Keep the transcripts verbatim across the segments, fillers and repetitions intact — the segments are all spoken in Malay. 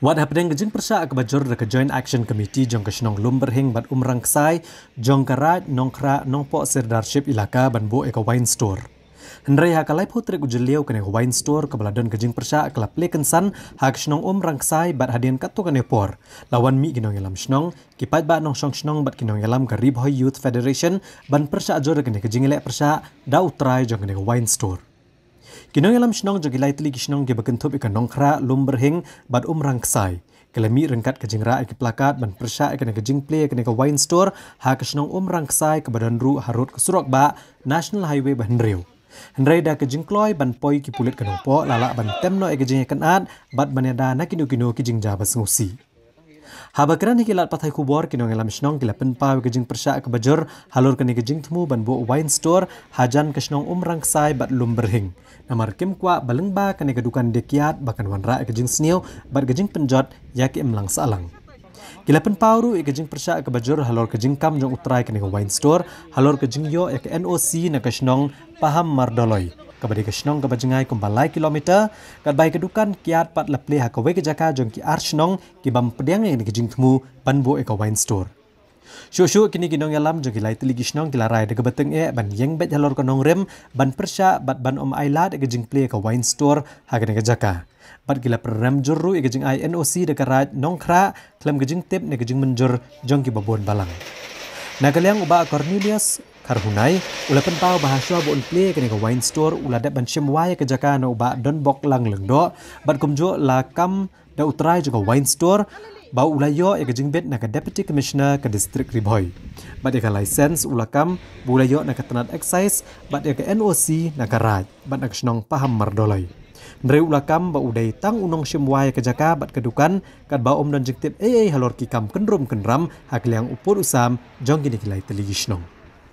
Wat happening kejing persa ke bajur ke Joint Action Committee jong kesnong lumberhing bat umrang ksai jong karat nongkra nongpo serdarship ilaka banbo eka wine store. Hendrai hakalai putre kujeliau kene wine store ke baladon kejing persa ke lapleken san hak snong umrang ksai bat hadian katu kene por. Lawan mi kinong yalam snong kipat bat nong snong snong bat kinong yalam ke Ribhoy Youth Federation ban persa ajur kene kejing elek persa da utrai jong kene wine store. Kinong yalam snong jogilai teli kisnong ke bekentup ikan nongkra lumberhing bat umrang ksai. Kelemi rengkat kejing ra ke plakat ban persa kene kejing play kene ke wine store ha kisnong umrang ksai ke badan ru harut ke surok ba National Highway Bahenriu. Hendrai da kejing kloy ban poi ki pulit ke nopo lala ban temno e kejing kenat bat baneda na kinu kinu kejing jabas ngusi. Habakran hikilat patai kubor kinong yalam snong kila penpa kejing persa ke bajur halur kene kejing temu ban bo wine store hajan kisnong umrang ksai bat lumberhing. Namar kim kwa balengba kene kedukan dekiat bakan wanra kejing sniu bat kejing penjot yaki emlang salang. Kila penpauru kejing persa ke bajur halur kejing kam jong utrai kene wine store halur kejing yo ek N O C na kisnong paham mardoloi. Kabadi kesnong ke bajengai kumbalai kilometer kat bai kedukan kiat pat leple hakawe ke jaka jong ki arsnong ki bam pediang yang kejing temu banbo eka wine store. Syuk-syuk kini kinong yalam jong kilai teli kisnong kilarai de beteng e ban yeng bet halor kanong rem ban persya bat ban om ailat e kejing play ke wine store hakene ke jaka. Bat gila perem jurru e kejing I N O C de karat nongkra klem kejing tip ne kejing menjur jong ki babon balang. Nagaliang uba Cornelius Karhunai ulapan pau bahasa bo play kene ke wine store uladat ban shemwai ke jaka no uba don bok lang lengdo bat kumjo la kam da utrai juga wine store bau ulayo e kejing bet na ke deputy commissioner ke district Ribhoy bat e ke license ulakam bu ulayo na ke tenat excise bat e ke N O C na ke raj bat na kesnong paham mardoloi ndre ulakam ba udai tang unong shemwai ke jaka bat kedukan kat ba om don jengtip e e halor ki kam kenrum kenram hakliang upur usam jong gini kilai teligi snong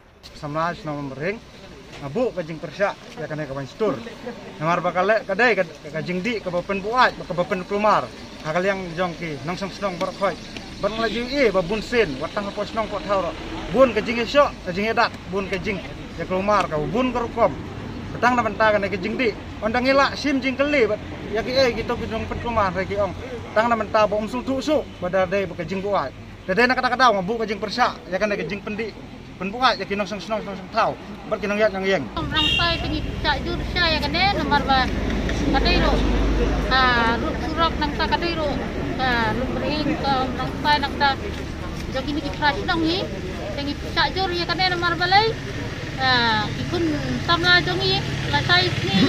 sama snong mereng abu kajing persya ya kena ke wine store namar bakal kadai kajing di ke bapen buat ke bapen kelumar hakal yang jongki nong song snong berkhoi ban laju e babun sen watang apa snong pot thaur bun kajing esok kajing edat bun kajing ya kelumar ka bun kerukom petang na benta kena kajing di ondang ila sim jing keli ya ki e gitu kajing pet kelumar ki ong tang na benta bom sung tu su badar dai kajing buat dai na kata-kata ngabu kajing persya ya kena kajing pendi penbuat ya kinong song snong song tau ber kinong yat yang yeng orang sai tengi cak jur saya kene nomor ba kadai ro ah ru surok nang ta kadai ro ah lu bering ke nang sai nang ta jogi ni crash nang ni tengi cak jur ya kene nomor balai ah ikun tamla jongi la sai ni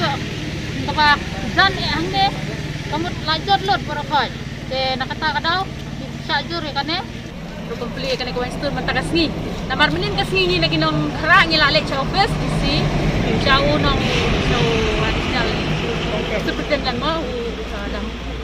ka ba jan ya hangne kamut lajot lot barakai te nakata kadau cak jur ya kene komplit kena ke wine store mentakas ni namar menin kas ni lagi nong kra ngila lek cha office isi jauh nong jauh additional seperti lan mau dam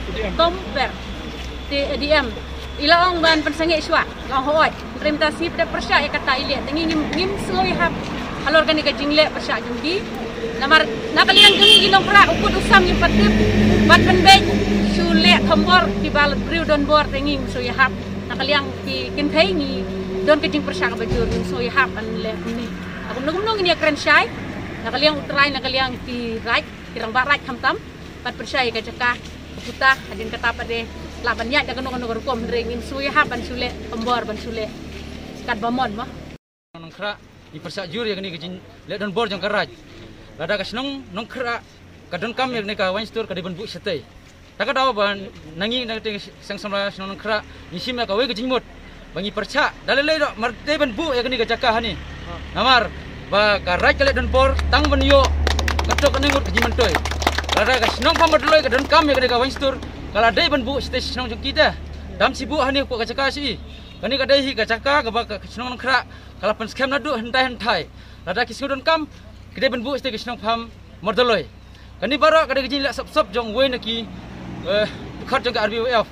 tomper T D M ila ong ban pensange iswa lang hoy implementasi pada persya ya kata ilet tengi ngim ngim soi hab halor kan ka jingle persya jengdi namar nakalian gengi ginong kra ukut usam ngim patip bat penbej sule khambor di balat briu don bor tengi soi hab nakaliang ki kintai ni don kejing persya ka bajur so ya hap an le ni aku nungum nung ini keren syai nakaliang utrai nakaliang ki right kirang barat kamtam pat persya ka jaka puta adin kata pade labanya da kanu kanu kom ringin so ya hap an sule pembor ban sule kat bamon mah nong kra ni persya jur ya ni kejing le don bor jang karaj lada ka snong nong kra ka don kam ya ni ka wine store ka di ban bu setei tak ada ban nangi na te sang samra snong kra ni simya ka we kejing mut bangi perca dalai dok marte ban bu ya kini gacakah ni namar ba karaj kale don por tang ban yo katok nengut kejing mentoy lada ka snong pam badloi ka don kam ya kini ka wine store kala dai ban bu stage snong jong kita dam sibu hani ko gacakah si kani ka dai hi gacakah ka ba ka snong kra kala pen scam na du hentai hentai lada ki don kam kide ban bu stage snong pam mordoloi kani baro ka kejing lak sop sop jong we na ki eh khat jong ka R B W F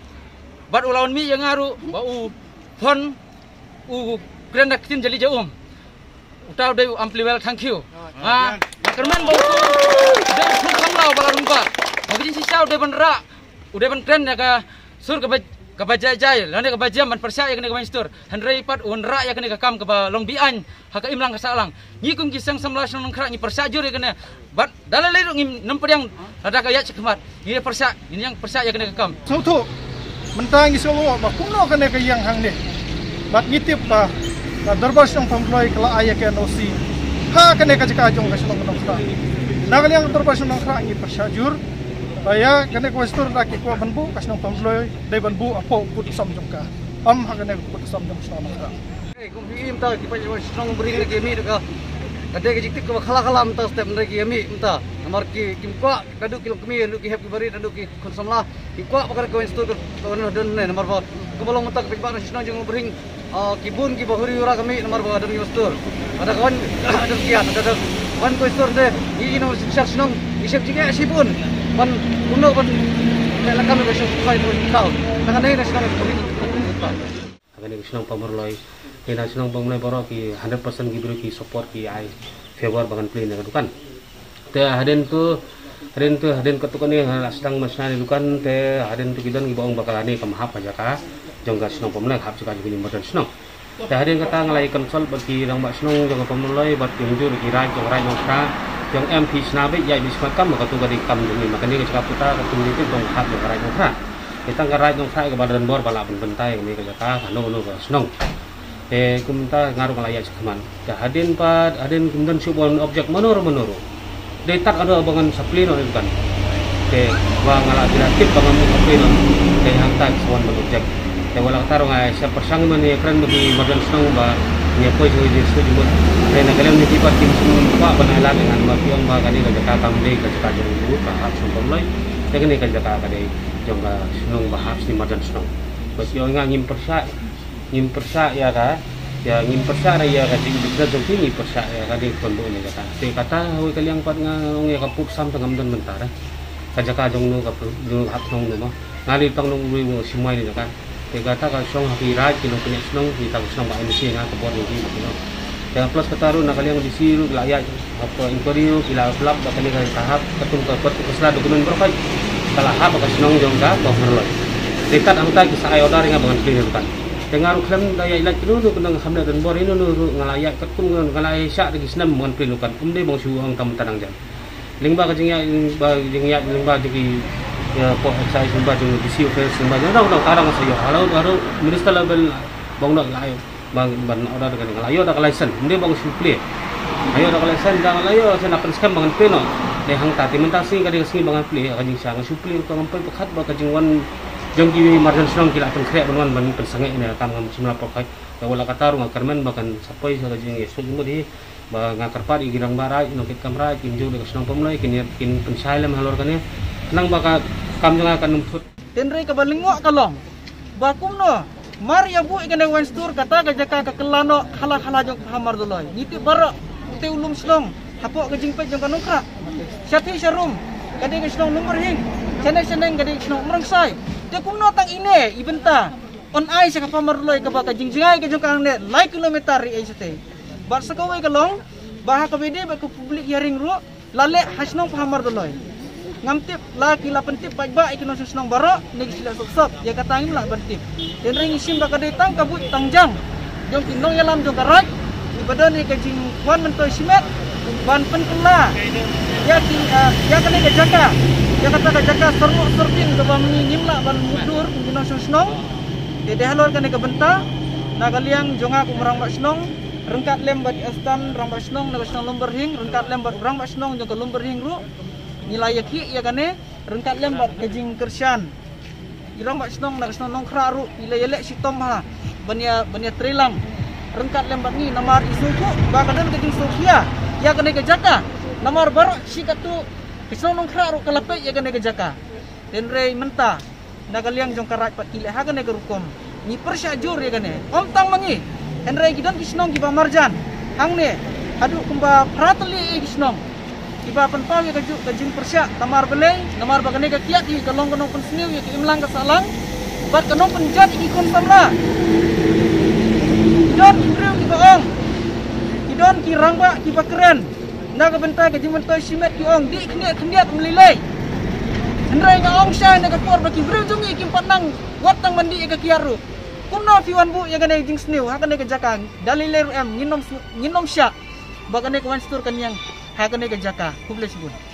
bat ulawan mi yang ngaru bau fon u grand action jali jaum utau dei ampli well thank you ha kerman bau dei sun kamlau bala rumpa ngajin sisau dei ban ra udai ban grand ya ka sur ka kabajai lani kabajam man persya yakni kawan store handrai pat unra yakni kakam kaba long bian haka imlang kasalang ni kum kisang samla nong khra ni persya jur yakni bat dalai ngim nemperiang ada kaya cekmat ni persya ini yang persya yakni kakam sau thu mentang isolo ba kuno kane kayang hang ni bat ngitip ba darbar sang pamloi kala aya ke nosi ha kane ka jika jong kasong nong khra nagal yang darbar sang nong khra ni persya jur Baya kene ko store ra ki ko banbu kasnong pamloy dai banbu apo put sam jongka am ha kene put sam jong sama ka eh kum im ta ki pa strong bring lagi mi ka kade ki jiktik ko khala khala am ta step lagi mi mta amar ki kim ko kadu ki kemi lu ki happy bari ndu ki konsumla ki ko bakar ko store ko no don ne namar ba ko bolong mta ki ba strong jong bring ki bun ki bahuri ura kami namar ba don store ada kawan ada kian ada kawan ko store de ini no strong isep jige sipun ban kuno ban kala kami besok kai pun kau tangan ini sekarang politik akan ini senang pemberloi ini senang pemberloi baru ki one hundred percent ki beri ki support ki ai favor bangan play dengan dukan te haden tu haden tu haden ketukan ni sedang masna ni dukan te haden tu kidan ki baong bakal ani kam hap aja ka jongga senang pemberloi hap juga jadi modern senang te haden kata ngalai konsol bagi orang bak senang jongga pemberloi bat tunjuk ki rai jong rai jong kra yang M P senabe ya di semakam maka tu gadi kam demi makanya kita putar ketung itu dong hak yang karai nongkra kita ngarai nongkra ke badan bor balap bentai ini ke jaka kanu kanu ke senong eh kumta ngaruh ngalayak sekaman dah hadin pad hadin kemudian subon objek menur menuru detak ada bangan saplino itu kan ke bang ngalah tip bangan saplino ke hantar subon objek ke wala tarung ai siapa sang mani keren bagi modern senong ba nya poi jo di studio mo rena kalem ni tipat tim sun pa banala dengan mati ang ba kani ka jaka kamde ka jaka jong bu ka hap sun pamloi te kani ka jaka ka dei jong ka sunong ba hap ni madan sunong bagi nga ngim persa ngim persa ya ka ya ngim persa ra ya ka ding bisa jong tingi persa ya ka dei kondo ni jaka te kata hoy kaliang pat nga ngi ka pup sam tangam dan mentara ka jaka jong no ka jong hap nong no ngali tang nong wi mo simai ni jaka kata ka song happy ride kino punya senong kita senong ba M C nga kapor ni kino dengan plus kataru nakaliang di siru layak apa inquiry kila blab ba kani ka tahap katung ka pot kesla dokumen berkai kala hap ka senong jong ka ko perloi dekat angta kisah ayodar nga bangan clear kan dengaru klem daya ilat kino no kunang hamna dan bor ino no ngalayak katung ngalai syak di senam bangan clear kan umde bang suang tam tanang jan lingba ka jingya lingba jingya lingba jigi ya po exercise number jung di siu face number jung dong karang sayo halo halo minister level bang nak layo bang ban order dengan layo dak license ndi bang suple ayo dak license dak layo sen akan scam bangan peno de hang tati mentasi ka de sing bangan ple ka jing sang suple ko ngampai pekat ba ka jing wan jong ki marjan senong kila akan krek ban ban persangai ni kam ngam simla pokai ka wala katarung karmen bakan sapai sa jing yesu mo di ba ngakar pa di girang barai no kit kamera kinjo de senong pemlai kin kin pensailem halor kane nang baka kam jang akan numput tenrei ka balingok kalong bakum no mar ya bu ikane wan store kata ka jaka ka kelano hala hala jong hamar doloi niti baro te ulum slong hapo ka jingpe jong kanukra syati syarum kade ka slong nomor hing chane chane kade slong merangsai te kumno tang ine ibenta on ai sa ka pamar doloi ka baka jingjingai ka jong kang ne like kilometer ri ai sate bar sakawai kalong baha ka bede ba ka public hearing ru lale hasnong pamar doloi ngamtip laki la pentip baik-baik ikino susnong baro negi sila sok-sok ya katangin lah bentip dan ring isim baka datang kabut tangjang jong kinong yalam jong karat ibadan ni kajing kwan mentoy simet ban penkela ya ki ya kene ka jaka ya kata ka jaka seruk serping ke bang nimla ban mudur ikino susnong de de halor kene ka benta nagaliang jonga ku merang bak snong rengkat lem bat astan rang bak snong naga snong lumber hing rengkat lem bat rang bak snong jong ka lumber hing ru nilai yaki ya kane rengkat lembat kejing kersian irang bak senong nak senong nongkra ru nilai yelek si tom ha bania bania trilang rengkat lembat ni namar isuku bakadan kejing sofia ya kane ke jaka namar baru si katu senong nongkra ru kalape ya kane ke jaka tenrei menta nagaliang jong karat pat kile ha kane ke rukom ni persyajur ya kane om tang mangi tenrei gidan kisnong ki marjan hang ne adu kumba prateli kisnong iba penpau ya kaju kajing persya tamar belai namar bagane ka kiat hi kalong kanong pensniu ya ki imlang ka salang bat kanong penjat iki kon samla idon imriu ki baong idon ki rangba ki bakeren na ka bentai kajing mentoy simet ki ong di kniat kniat melilai Hendrai nga ong siya na kapor baki bro jungi kim panang watang mandi ka kiaru. Kuno fiwan bu yang kanay jing snew ha kanay ka jaka daliler em nginom nginom siya. Baganay ka one store kanyang ha kanay ka jaka. Kubles bun.